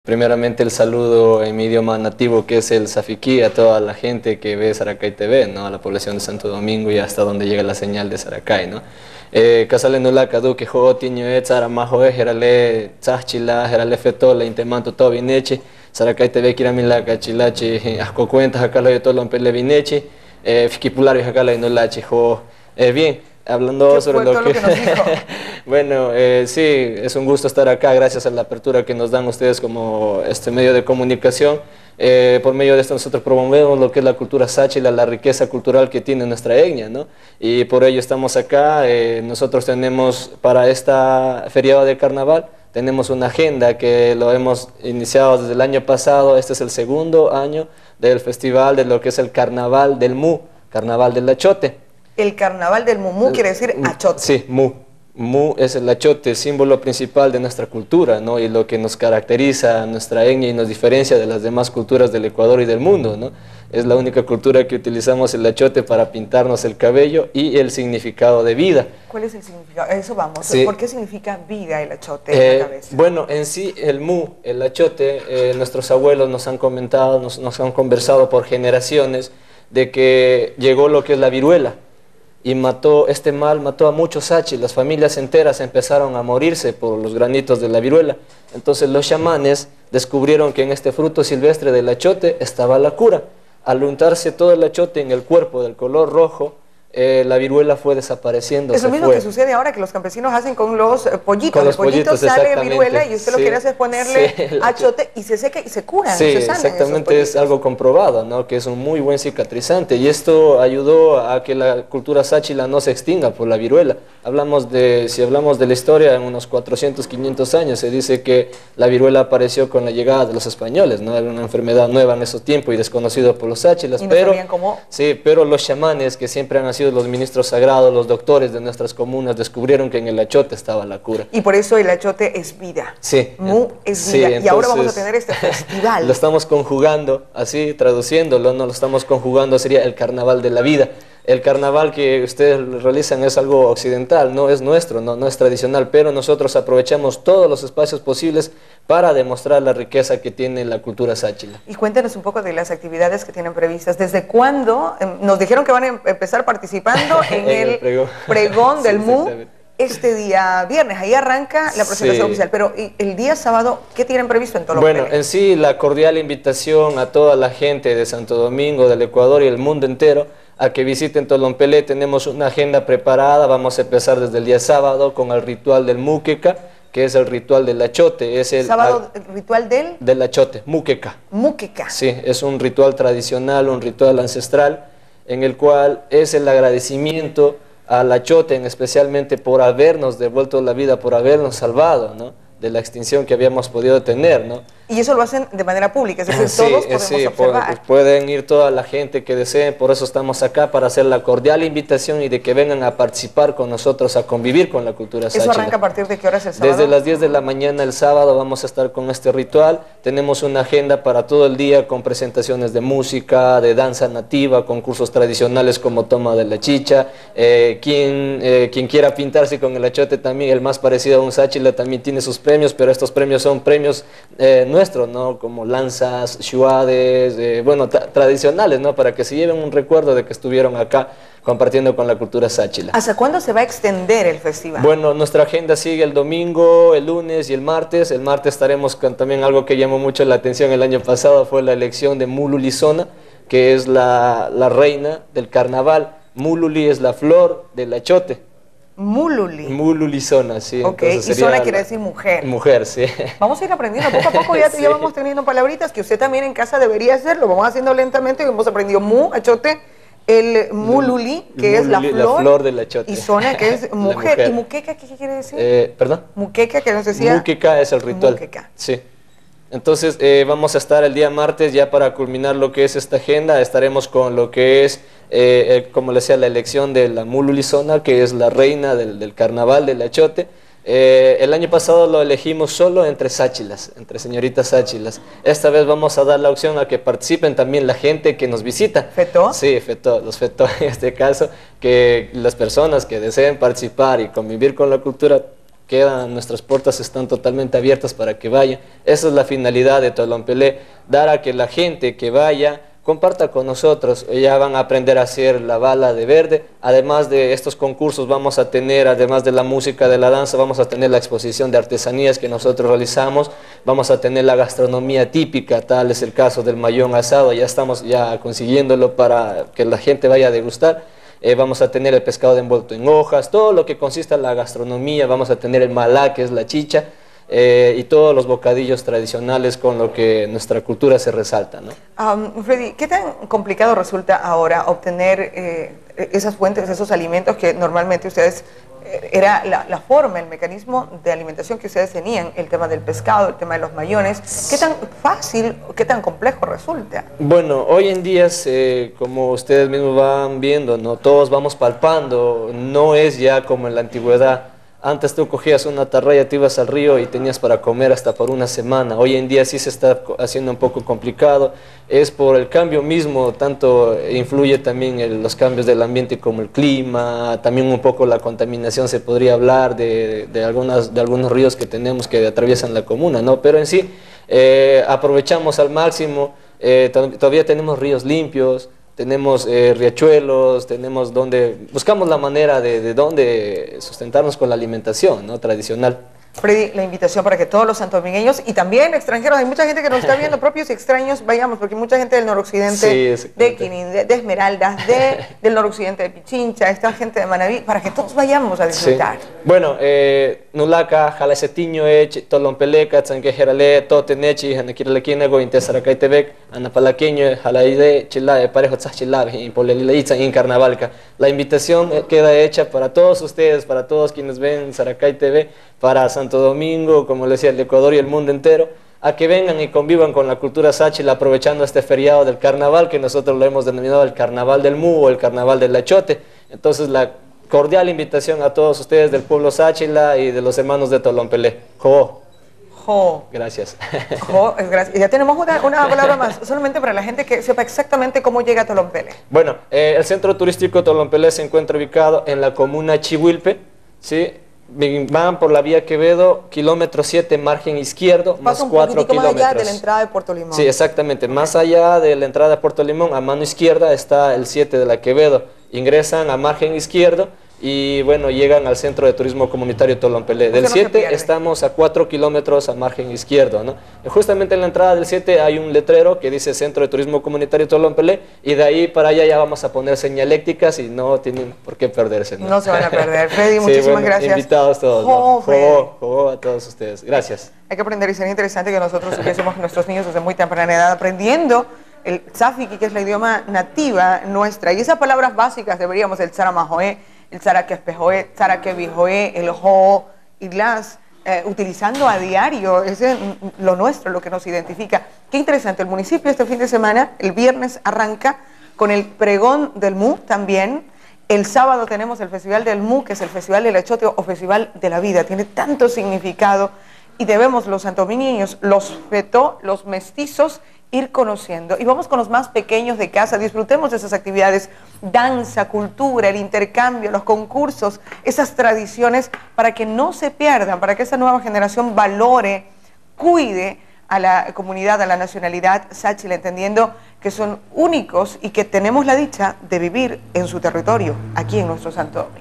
Primeramente el saludo en mi idioma nativo, que es el safiquí, a toda la gente que ve Saracay TV, ¿no? A la población de Santo Domingo y hasta donde llega la señal de Saracay, ¿no? Casale nula kadu que jo tiño etzara majo herale tzachila herale fetola intemanto todo vineche Saracay TV kiramila cachilache asco cuentas acá lo de todo lo pele vineche fikipulario acá lo de nulache jo bien. Hablando sobre lo que nos dijo? Bueno, sí, es un gusto estar acá, gracias a la apertura que nos dan ustedes como este medio de comunicación. Por medio de esto nosotros promovemos lo que es la cultura sáchila, la riqueza cultural que tiene nuestra etnia, ¿no? Y por ello estamos acá. Nosotros tenemos para esta feriado de carnaval, tenemos una agenda que lo hemos iniciado desde el año pasado. Este es el segundo año del festival de lo que es el Carnaval del Mu, Carnaval del Achote. El carnaval del Mumú quiere decir achote. Sí, Mu. Mu es el achote, símbolo principal de nuestra cultura, ¿no? Y lo que nos caracteriza a nuestra etnia y nos diferencia de las demás culturas del Ecuador y del mundo, ¿no? Es la única cultura que utilizamos el achote para pintarnos el cabello y el significado de vida. ¿Cuál es el significado? Eso vamos. Sí. ¿Por qué significa vida el achote en la cabeza? Bueno, en sí el Mu, el achote, nuestros abuelos nos han comentado, nos han conversado por generaciones de que llegó lo que es la viruela. Y este mal mató a muchos sachis, las familias enteras empezaron a morirse por los granitos de la viruela. Entonces los chamanes descubrieron que en este fruto silvestre del achote estaba la cura. Al untarse todo el achote en el cuerpo del color rojo, la viruela fue desapareciendo. Es lo mismo que sucede ahora que los campesinos hacen con los pollitos. Con los pollitos sale viruela y usted lo que quiere hacer es ponerle achote y se seca y se curan. Sí, se sanan exactamente, es algo comprobado, ¿no? Que es un muy buen cicatrizante y esto ayudó a que la cultura sáchila no se extinga por la viruela. Si hablamos de la historia, en unos 400, 500 años se dice que la viruela apareció con la llegada de los españoles, ¿no? Era una enfermedad nueva en esos tiempos y desconocida por los sáchilas. Y no sabían cómo. Sí, pero los chamanes, que siempre han sido los ministros sagrados, los doctores de nuestras comunas, descubrieron que en el achote estaba la cura. Y por eso el achote es vida. Sí. Mu es vida. Entonces, y ahora vamos a tener este festival. Lo estamos conjugando, así traduciéndolo, no lo estamos conjugando, sería el carnaval de la vida. El carnaval que ustedes realizan es algo occidental, no es nuestro, no es tradicional, pero nosotros aprovechamos todos los espacios posibles para demostrar la riqueza que tiene la cultura sáchila. Y cuéntenos un poco de las actividades que tienen previstas. ¿Desde cuándo? Nos dijeron que van a empezar participando en el pregón del Mu este día viernes. Ahí arranca la presentación oficial. Pero el día sábado, ¿qué tienen previsto en Tolompele? Bueno, en sí, la cordial invitación a toda la gente de Santo Domingo, del Ecuador y el mundo entero a que visiten Tolompele. Tenemos una agenda preparada. Vamos a empezar desde el día sábado con el ritual del Muqueca, que es el ritual del achote. Es el ritual del achote, Muqueca. Muqueca. Sí, es un ritual tradicional, un ritual ancestral, en el cual es el agradecimiento al achote, especialmente por habernos devuelto la vida, por habernos salvado, ¿no?, de la extinción que habíamos podido tener, ¿no? Y eso lo hacen de manera pública, es decir, todos podemos observar. Pueden ir toda la gente que deseen, por eso estamos acá, para hacer la cordial invitación y de que vengan a participar con nosotros, a convivir con la cultura sáchila. ¿Eso arranca a partir de qué horas el sábado? Desde las 10 de la mañana el sábado vamos a estar con este ritual. Tenemos una agenda para todo el día con presentaciones de música, de danza nativa, concursos tradicionales como toma de la chicha. Quien quiera pintarse con el achote también, el más parecido a un sáchila, también tiene sus premios, pero estos premios son premios nuestros, ¿no? Como lanzas, shuades, bueno, tradicionales, ¿no? Para que se lleven un recuerdo de que estuvieron acá compartiendo con la cultura sáchila. ¿Hasta cuándo se va a extender el festival? Bueno, nuestra agenda sigue el domingo, el lunes y el martes. El martes estaremos con también algo que llamó mucho la atención el año pasado, fue la elección de Mululizona, que es la reina del carnaval. Mululi es la flor del achote. Mululi. Mululizona, sí. Ok, y zona quiere decir mujer. Mujer, sí. Vamos a ir aprendiendo poco a poco, ya vamos teniendo palabritas que usted también en casa debería hacerlo. Vamos haciendo lentamente, hemos aprendido mu, achote, el mululi, que es la flor del achote. Y zona, que es mujer. ¿Y muqueca qué quiere decir? ¿Perdón? Muqueca, que nos decía. Muqueca es el ritual. Muqueca. Sí. Entonces vamos a estar el día martes ya para culminar lo que es esta agenda. Estaremos con lo que es, como le decía, la elección de la Mululizona, que es la reina del carnaval del achote. El año pasado lo elegimos solo entre sáchilas, entre señoritas sáchilas. Esta vez vamos a dar la opción a que participen también la gente que nos visita. ¿Fetó? Sí, los fetó en este caso, que las personas que deseen participar y convivir con la cultura nuestras puertas están totalmente abiertas para que vayan. Esa es la finalidad de Tolompelé, dar a que la gente que vaya comparta con nosotros. Ya van a aprender a hacer la bala de verde. Además de estos concursos vamos a tener, además de la música, de la danza, vamos a tener la exposición de artesanías que nosotros realizamos, vamos a tener la gastronomía típica, tal es el caso del mayón asado, ya estamos consiguiéndolo para que la gente vaya a degustar. Vamos a tener el pescado envuelto en hojas, todo lo que consiste en la gastronomía, vamos a tener el malá, que es la chicha, y todos los bocadillos tradicionales con lo que nuestra cultura se resalta, ¿no? Freddy, ¿qué tan complicado resulta ahora obtener esas fuentes, esos alimentos que normalmente ustedes, era la forma, el mecanismo de alimentación que ustedes tenían, el tema del pescado, el tema de los mayones? ¿Qué tan fácil, qué tan complejo resulta? Bueno, hoy en día, como ustedes mismos van viendo, ¿no? Todos vamos palpando, no es ya como en la antigüedad. Antes tú cogías una atarraya, te ibas al río y tenías para comer hasta por una semana. Hoy en día sí se está haciendo un poco complicado. Es por el cambio mismo, tanto influye también los cambios del ambiente como el clima, también un poco la contaminación, se podría hablar de algunos ríos que tenemos que atraviesan la comuna, ¿no? Pero en sí aprovechamos al máximo, todavía tenemos ríos limpios, tenemos riachuelos, tenemos buscamos la manera de dónde sustentarnos con la alimentación, ¿no? Tradicional. Freddy, la invitación para que todos los santomineños y también extranjeros, hay mucha gente que nos está viendo, propios y extraños, vayamos, porque mucha gente del noroccidente, sí, de Quinin, de Esmeraldas, del noroccidente de Pichincha, esta gente de Manabí, para que todos vayamos a disfrutar. Sí. Bueno, Nulaca, Jalasetiño, Tolompeleca, Tzanquejerale, Totenechi, Hanekiralequinego, Intesaracaitebek, Anapalaqueño, Jalaide, Chilae, Parejo Tzachilab, Impolelileitza, en Carnavalca. La invitación queda hecha para todos ustedes, para todos quienes ven Saracay TV, para Santo Domingo, como les decía, el Ecuador y el mundo entero, a que vengan y convivan con la cultura sáchila, aprovechando este feriado del carnaval, que nosotros lo hemos denominado el Carnaval del Mu o el Carnaval del Achote. Entonces, la cordial invitación a todos ustedes del pueblo sáchila y de los hermanos de Tolompelé. Jo. Jo. Gracias. Jo, es gracias. Ya tenemos una palabra más, solamente para la gente que sepa exactamente cómo llega a Tolompelé. Bueno, el centro turístico Tolompelé se encuentra ubicado en la comuna Chihuilpe, ¿sí? Van por la vía Quevedo, kilómetro 7, margen izquierdo, más 4 kilómetros. Más allá de la entrada de Puerto Limón. Sí, exactamente. Más allá de la entrada de Puerto Limón, a mano izquierda está el 7 de la Quevedo. Ingresan a margen izquierdo y bueno, llegan al Centro de Turismo Comunitario Tolompelé. Del 7 estamos a 4 kilómetros a margen izquierdo, ¿no? Justamente en la entrada del 7 hay un letrero que dice Centro de Turismo Comunitario Tolompelé, y de ahí para allá ya vamos a poner señalécticas y no tienen por qué perderse, ¿no? No se van a perder. Freddy, muchísimas gracias. Invitados todos, ¿no? A todos ustedes. Gracias. Hay que aprender, y sería interesante que nosotros supiésemos que nuestros niños desde muy temprana edad aprendiendo el Tzafiki, que es la idioma nativa nuestra, y esas palabras básicas deberíamos, el Tzaramajoé, el Tzaraquespejoé, Tzaraquebijoé, el Jo, y las utilizando a diario, es lo nuestro, lo que nos identifica. Qué interesante, el municipio este fin de semana, el viernes arranca con el pregón del Mu también. El sábado tenemos el Festival del Mu, que es el Festival del Achote o Festival de la Vida, tiene tanto significado y debemos los santomineños, los fetó, los mestizos, ir conociendo. Y vamos con los más pequeños de casa, disfrutemos de esas actividades, danza, cultura, el intercambio, los concursos, esas tradiciones, para que no se pierdan, para que esa nueva generación valore, cuide a la comunidad, a la nacionalidad sáchila, entendiendo que son únicos y que tenemos la dicha de vivir en su territorio, aquí en nuestro Santo Domingo.